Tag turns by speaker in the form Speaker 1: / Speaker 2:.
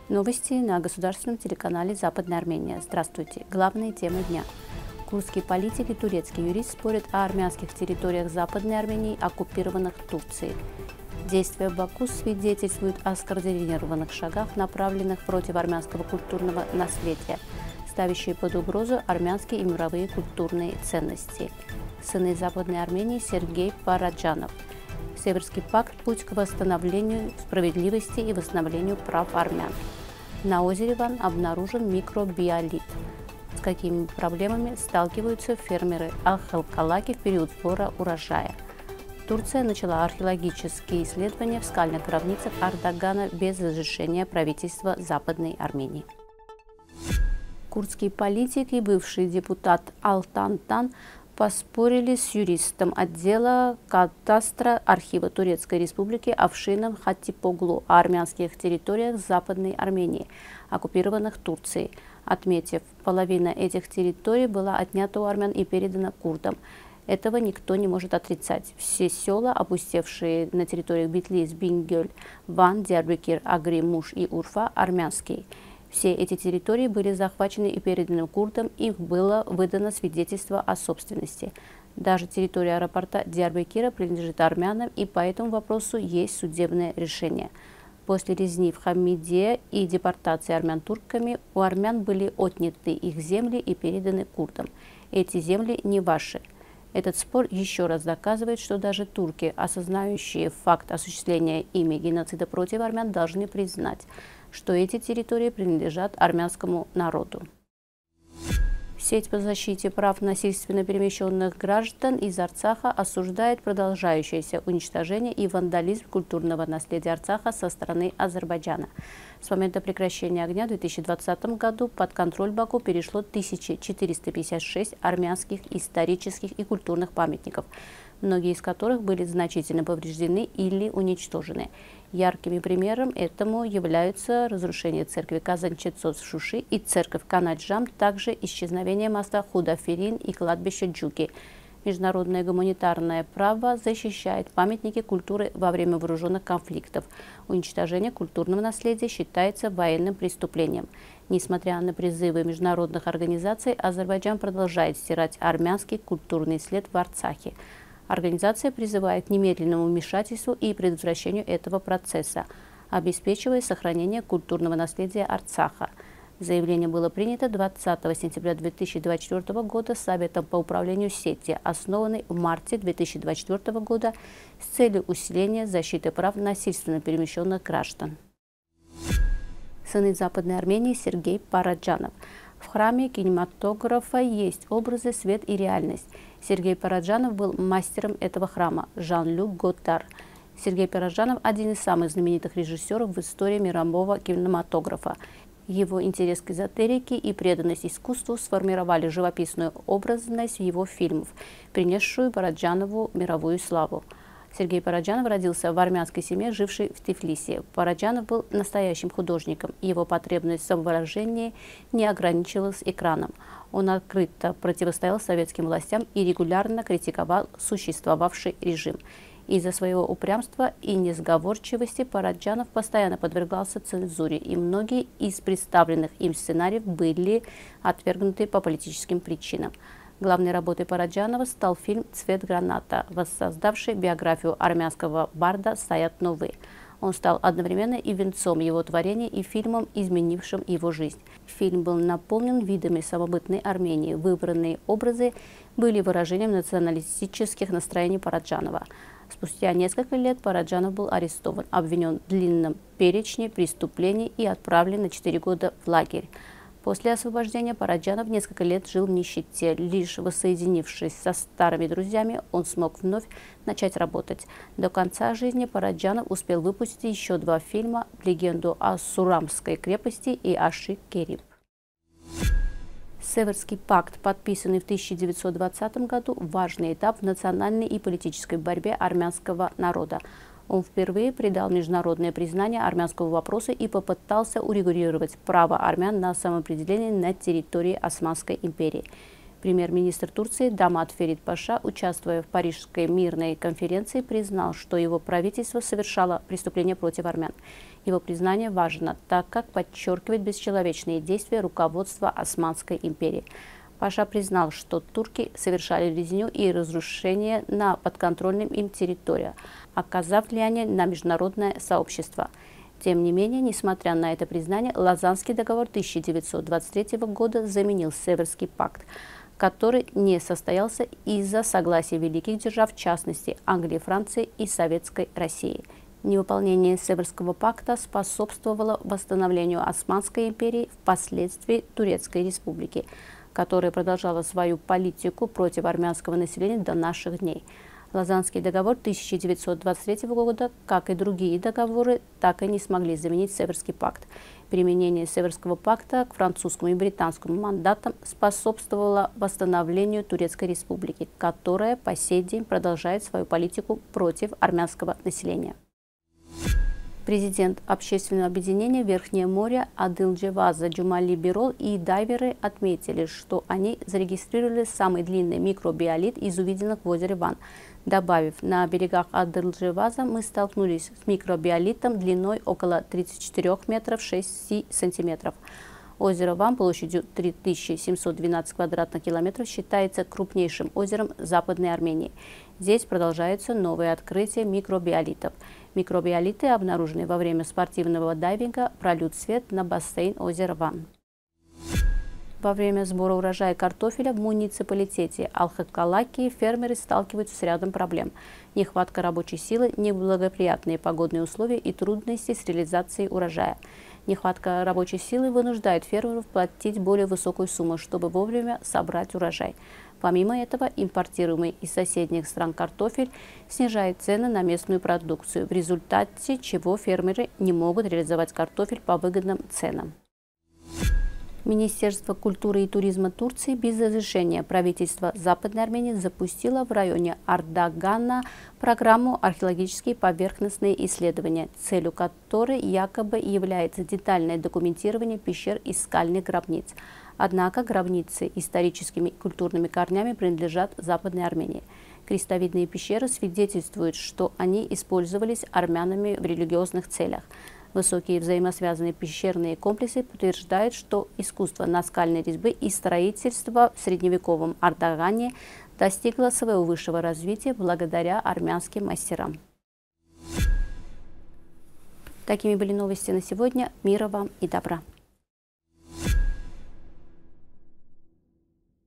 Speaker 1: Новости на государственном телеканале «Западная Армения». Здравствуйте. Главные темы дня. Курдский политик и турецкий юрист спорят о армянских территориях Западной Армении, оккупированных Турцией. Действия Баку свидетельствуют о скоординированных шагах, направленных против армянского культурного наследия, ставящие под угрозу армянские и мировые культурные ценности. Сыны Западной Армении Сергей Параджанов. Северский пакт – путь к восстановлению справедливости и восстановлению прав армян. На озере Ван обнаружен микробиолит. С какими проблемами сталкиваются фермеры Алхалкалаки в период сбора урожая? Турция начала археологические исследования в скальных гробницах Ардагана без разрешения правительства Западной Армении. Курдский политик и бывший депутат Алтан Тан поспорили с юристом отдела кадастра архива Турецкой Республики Афшином Хатипоглу о армянских территориях Западной Армении, оккупированных Турцией, отметив, половина этих территорий была отнята у армян и передана курдам. Этого никто не может отрицать. Все села, опустевшие на территориях Битлис, Бингёль, Ван, Диарбекир, Агри, Муш и Урфа, армянские. Все эти территории были захвачены и переданы курдам, им было выдано свидетельство о собственности. Даже территория аэропорта Диарбекира принадлежит армянам, и по этому вопросу есть судебное решение. После резни в Хамиде и депортации армян турками у армян были отняты их земли и переданы курдам. Эти земли не ваши. Этот спор еще раз доказывает, что даже турки, осознающие факт осуществления ими геноцида против армян, должны признать, что эти территории принадлежат армянскому народу. Сеть по защите прав насильственно перемещенных граждан из Арцаха осуждает продолжающееся уничтожение и вандализм культурного наследия Арцаха со стороны Азербайджана. С момента прекращения огня в 2020 году под контроль Баку перешло 1456 армянских исторических и культурных памятников, многие из которых были значительно повреждены или уничтожены. Яркими примером этому являются разрушение церкви Казанчецос в Шуши и церковь Канаджам, также исчезновение моста Худаферин и кладбище Джуки. Международное гуманитарное право защищает памятники культуры во время вооруженных конфликтов. Уничтожение культурного наследия считается военным преступлением. Несмотря на призывы международных организаций, Азербайджан продолжает стирать армянский культурный след в Арцахе. Организация призывает к немедленному вмешательству и предотвращению этого процесса, обеспечивая сохранение культурного наследия Арцаха. Заявление было принято 20 сентября 2024 года Советом по управлению сети, основанной в марте 2024 года с целью усиления защиты прав насильственно перемещенных граждан. Сыны Западной Армении Сергей Параджанов. В храме кинематографа есть образы, свет и реальность. Сергей Параджанов был мастером этого храма, Жан-Люк Готар. Сергей Параджанов – один из самых знаменитых режиссеров в истории мирового кинематографа. Его интерес к эзотерике и преданность искусству сформировали живописную образность его фильмов, принесшую Параджанову мировую славу. Сергей Параджанов родился в армянской семье, жившей в Тифлисе. Параджанов был настоящим художником. Его потребность в самовыражении не ограничивалась экраном. Он открыто противостоял советским властям и регулярно критиковал существовавший режим. Из-за своего упрямства и несговорчивости Параджанов постоянно подвергался цензуре, и многие из представленных им сценариев были отвергнуты по политическим причинам. Главной работой Параджанова стал фильм «Цвет граната», воссоздавший биографию армянского барда Саят Новы. Он стал одновременно и венцом его творения, и фильмом, изменившим его жизнь. Фильм был наполнен видами самобытной Армении. Выбранные образы были выражением националистических настроений Параджанова. Спустя несколько лет Параджанов был арестован, обвинен в длинном перечне преступлений и отправлен на 4 года в лагерь. После освобождения Параджанов несколько лет жил в нищете. Лишь воссоединившись со старыми друзьями, он смог вновь начать работать. До конца жизни Параджанов успел выпустить еще 2 фильма «Легенду о Сурамской крепости» и «Аши Керим». Северский пакт, подписанный в 1920 году, важный этап в национальной и политической борьбе армянского народа. Он впервые придал международное признание армянского вопроса и попытался урегулировать право армян на самоопределение на территории Османской империи. Премьер-министр Турции Дамат Ферид Паша, участвуя в Парижской мирной конференции, признал, что его правительство совершало преступления против армян. Его признание важно, так как подчеркивает бесчеловечные действия руководства Османской империи. Паша признал, что турки совершали резню и разрушения на подконтрольной им территории, оказав влияние на международное сообщество. Тем не менее, несмотря на это признание, Лозаннский договор 1923 года заменил Северский пакт, который не состоялся из-за согласия великих держав, в частности Англии, Франции и Советской России. Невыполнение Северского пакта способствовало восстановлению Османской империи, впоследствии Турецкой республики, которая продолжала свою политику против армянского населения до наших дней. Лозаннский договор 1923 года, как и другие договоры, так и не смогли заменить Северский пакт. Применение Северского пакта к французскому и британскому мандатам способствовало восстановлению Турецкой республики, которая по сей день продолжает свою политику против армянского населения. Президент общественного объединения «Верхнее море» Адылджеваза Джумали Бирол и дайверы отметили, что они зарегистрировали самый длинный микробиолит из увиденных в озере Ван, добавив: на берегах Адылджеваза мы столкнулись с микробиолитом длиной около 34 метров 6 сантиметров. Озеро Ван площадью 3712 квадратных километров считается крупнейшим озером Западной Армении. Здесь продолжаются новые открытия микробиолитов. Микробиолиты, обнаруженные во время спортивного дайвинга, прольют свет на бассейн озера Ван. Во время сбора урожая картофеля в муниципалитете Алхакалаки фермеры сталкиваются с рядом проблем: нехватка рабочей силы, неблагоприятные погодные условия и трудности с реализацией урожая. Нехватка рабочей силы вынуждает фермеров платить более высокую сумму, чтобы вовремя собрать урожай. Помимо этого, импортируемый из соседних стран картофель снижает цены на местную продукцию, в результате чего фермеры не могут реализовать картофель по выгодным ценам. Министерство культуры и туризма Турции без разрешения правительства Западной Армении запустило в районе Ардагана программу «Археологические поверхностные исследования», целью которой якобы является детальное документирование пещер и скальных гробниц. Однако гробницы историческими и культурными корнями принадлежат Западной Армении. Крестовидные пещеры свидетельствуют, что они использовались армянами в религиозных целях. Высокие взаимосвязанные пещерные комплексы подтверждают, что искусство наскальной резьбы и строительства в средневековом Ардагане достигло своего высшего развития благодаря армянским мастерам. Такими были новости на сегодня. Мира вам и добра!